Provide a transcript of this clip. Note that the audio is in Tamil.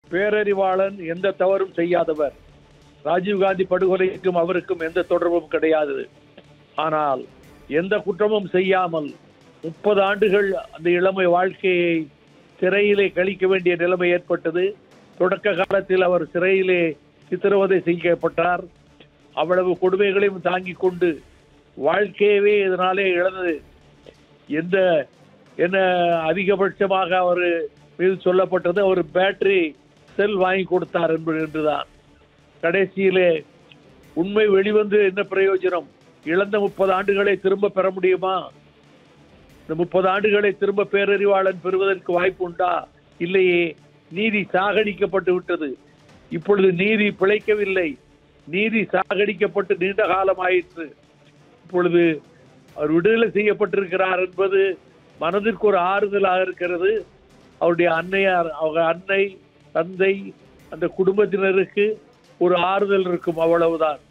பேரறிவாளன் எந்த தவறும் செய்யாதவர். ராஜீவ்காந்தி படுகொலைக்கும் அவருக்கும் எந்த தொடர்பும் கிடையாது. ஆனால் எந்த குற்றமும் செய்யாமல் 30 ஆண்டுகள் அந்த இளமை வாழ்க்கையை சிறையிலே கழிக்க வேண்டிய நிலைமை ஏற்பட்டது. தொடக்க காலத்தில் அவர் சிறையிலே சித்திரவதை செய்யப்பட்டார். அவ்வளவு கொடுமைகளையும் தாங்கிக் கொண்டு வாழ்க்கையவே இதனாலே இழந்தது. என்ன அதிகபட்சமாக அவர் மீது சொல்லப்பட்டது, அவர் பேட்டரி செல் வாங்கி கொடுத்தார் என்றுதான். கடைசியிலே உண்மை வெளிவந்து என்ன பிரயோஜனம்? இழந்த 30 ஆண்டுகளை திரும்ப பெற முடியுமா? இந்த 30 ஆண்டுகளை திரும்ப பேரறிவாளன் பெறுவதற்கு வாய்ப்பு உண்டா? இல்லையே. நீதி சாகடிக்கப்பட்டு விட்டது. இப்பொழுது நீதி பிழைக்கவில்லை. நீதி சாகடிக்கப்பட்டு நீண்ட காலம் ஆயிற்று. இப்பொழுது அவர் விடுதலை செய்யப்பட்டிருக்கிறார் என்பது மனதிற்கு ஒரு ஆறுதலாக இருக்கிறது. அவருடைய அன்னை, தந்தை, அந்த குடும்பத்தினருக்கு ஒரு ஆறுதல் இருக்கும், அவ்வளவுதான்.